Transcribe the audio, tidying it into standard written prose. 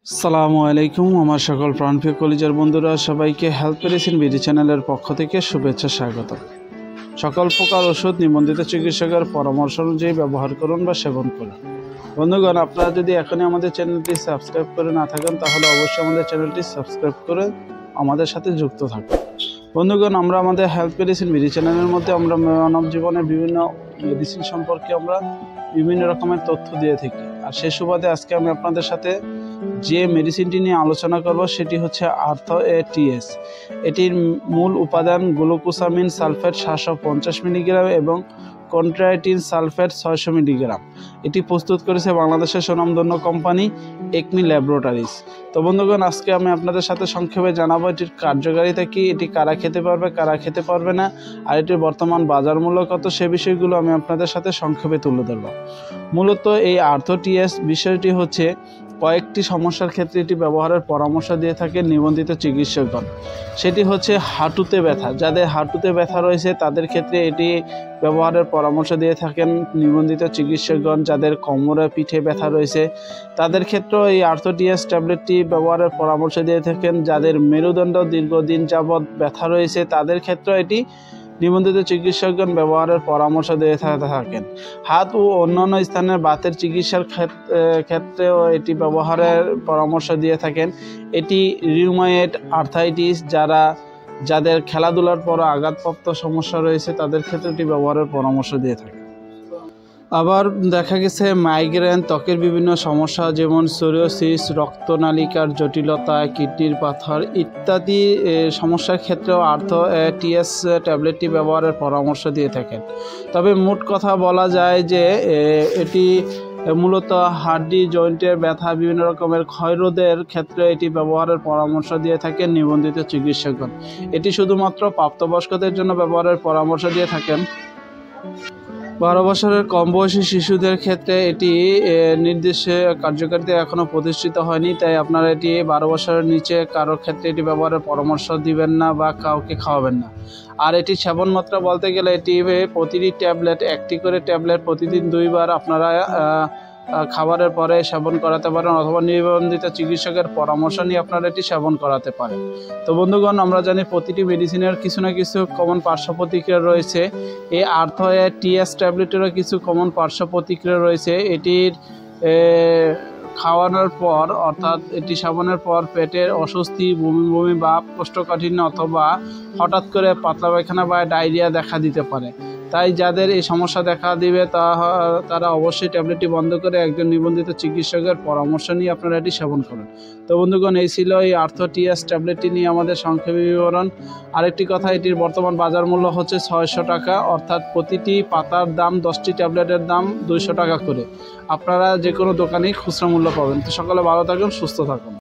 আসসালামু আলাইকুম আমার সকল প্রাণপ্রিয় কলিজার বন্ধুরা সবাইকে হেলথ মেডিসিন বিডি চ্যানেলের পক্ষ থেকে শুভেচ্ছা স্বাগত। সকল প্রকার ওষুধ নিবন্ধিত চিকিৎসকের পরামর্শ অনুযায়ী ব্যবহার করুন বা সেবন করুন। বন্ধুগণ, আপনারা যদি এখনই আমাদের চ্যানেলটি সাবস্ক্রাইব করে না থাকেন তাহলে অবশ্যই আমাদের চ্যানেলটি সাবস্ক্রাইব করে আমাদের সাথে যুক্ত থাকুন। বন্ধুগণ, আমরা আমাদের হেলথ মেডিসিন বিডি চ্যানেলের মধ্যে আমরা মানব জীবনের বিভিন্ন মেডিসিন সম্পর্কে আমরা বিভিন্ন রকমের তথ্য দিয়ে থাকি। আর সে সুবাদে আজকে আমি আপনাদের সাথে যে মেডিসিনটি নিয়ে আলোচনা করব সেটি হচ্ছে আর্থো-এ-টিএস। এটির মূল উপাদান গ্লুকোসামিন সালফেট 750 মিলিগ্রাম এবং কন্ট্রাইটিন সালফেট 600 মিলিগ্রাম। এটি প্রস্তুত করেছে বাংলাদেশের স্বনামধন্য কোম্পানি একমি ল্যাবরেটরিজ। তো বন্ধুগণ, আজকে আমি আপনাদের সাথে সংক্ষেপে জানাবো এটির কার্যকারিতা কী, এটি কারা খেতে পারবে কারা খেতে পারবে না, আর এটির বর্তমান বাজার মূল্য কত, সে বিষয়গুলো আমি আপনাদের সাথে সংক্ষেপে তুলে ধরব। মূলত এই আর্থো-টিএস বিষয়টি হচ্ছে কয়েকটি সমস্যার ক্ষেত্রে এটি ব্যবহারের পরামর্শ দিয়ে থাকে নিবন্ধিত চিকিৎসকগণ। সেটি হচ্ছে হাঁটুতে ব্যথা। যাদের হাঁটুতে ব্যথা রয়েছে তাদের ক্ষেত্রে এটি ব্যবহারের পরামর্শ দিয়ে থাকেন নিবন্ধিত চিকিৎসকগণ। যাদের কোমরে পিঠে ব্যথা রয়েছে তাদের ক্ষেত্রেও এই আর্থো-টিএস ট্যাবলেটটি ব্যবহারের পরামর্শ দিয়ে থাকেন। যাদের মেরুদণ্ড দীর্ঘদিন যাবৎ ব্যথা রয়েছে তাদের ক্ষেত্রেও এটি নিবন্ধিত চিকিৎসকগণ ব্যবহারের পরামর্শ দিয়ে থাকেন। হাত ও অন্যান্য স্থানের বাতের চিকিৎসার ক্ষেত্রেও এটি ব্যবহারের পরামর্শ দিয়ে থাকেন। এটি রিউমাটয়েড আর্থ্রাইটিস, যাদের খেলাধুলার পর আঘাতপ্রাপ্ত সমস্যা রয়েছে তাদের ক্ষেত্রে এটি ব্যবহারের পরামর্শ দিয়ে থাকে। আবার দেখা গেছে মাইগ্রেন, ত্বকের বিভিন্ন সমস্যা যেমন সোরিয়াসিস, রক্তনালিকার জটিলতা, কিডনির পাথর ইত্যাদি সমস্যার ক্ষেত্রেও আর্থো-টিএস ট্যাবলেটটি ব্যবহারের পরামর্শ দিয়ে থাকেন। তবে মোট কথা বলা যায় যে এটি মূলত হাড্ডি জয়েন্টের ব্যথা, বিভিন্ন রকমের ক্ষয়রোধের ক্ষেত্রে এটি ব্যবহারের পরামর্শ দিয়ে থাকেন নিবন্ধিত চিকিৎসকগণ। এটি শুধুমাত্র প্রাপ্তবয়স্কদের জন্য ব্যবহারের পরামর্শ দিয়ে থাকেন। 12 বছরের কম বয়সী শিশুদের ক্ষেত্রে এটি নির্দিষ্ট কার্যকারিতা এখনও প্রতিষ্ঠিত হয়নি, তাই আপনারা এটি 12 বছরের নিচে কারোর ক্ষেত্রে এটি ব্যবহারের পরামর্শ দিবেন না বা কাউকে খাওয়াবেন না। আর এটি সেবন মাত্রা বলতে গেলে এটি প্রতিটি ট্যাবলেট একটি করে ট্যাবলেট প্রতিদিন 2 বার আপনারা খাবারের পরে সেবন করাতে পারেন অথবা নিবন্ধিত চিকিৎসকের পরামর্শ নিয়ে আপনারা এটি সেবন করাতে পারেন। তো বন্ধুগণ, আমরা জানি প্রতিটি মেডিসিনের কিছু না কিছু কমন পার্শ্ব প্রতিক্রিয়া রয়েছে। এই আর্থো-টিএস ট্যাবলেটেরও কিছু কমন পার্শ্ব প্রতিক্রিয়া রয়েছে। এটির খাওয়ানোর পর অর্থাৎ এটি সেবনের পর পেটের অস্বস্তি, বমি বমি ভাব, কোষ্ঠকাঠিন্য অথবা হঠাৎ করে পাতলা পায়খানা বা ডায়রিয়া দেখা দিতে পারে। তাই যাদের এই সমস্যা দেখা দিবে তারা অবশ্যই ট্যাবলেটটি বন্ধ করে একজন নিবন্ধিত চিকিৎসকের পরামর্শ নিয়ে আপনারা এটি সেবন করুন। তো বন্ধুগণ, এই ছিল এই আর্থো-টিএস ট্যাবলেটটি নিয়ে আমাদের সংক্ষেপে বিবরণ। আরেকটি কথা, এটির বর্তমান বাজার মূল্য হচ্ছে 600 টাকা, অর্থাৎ প্রতিটি পাতার দাম 10টি ট্যাবলেটের দাম 200 টাকা করে। আপনারা যে কোনো দোকানেই খুচরা মূল্য পাবেন। তো সকলে ভালো থাকুন, সুস্থ থাকুন।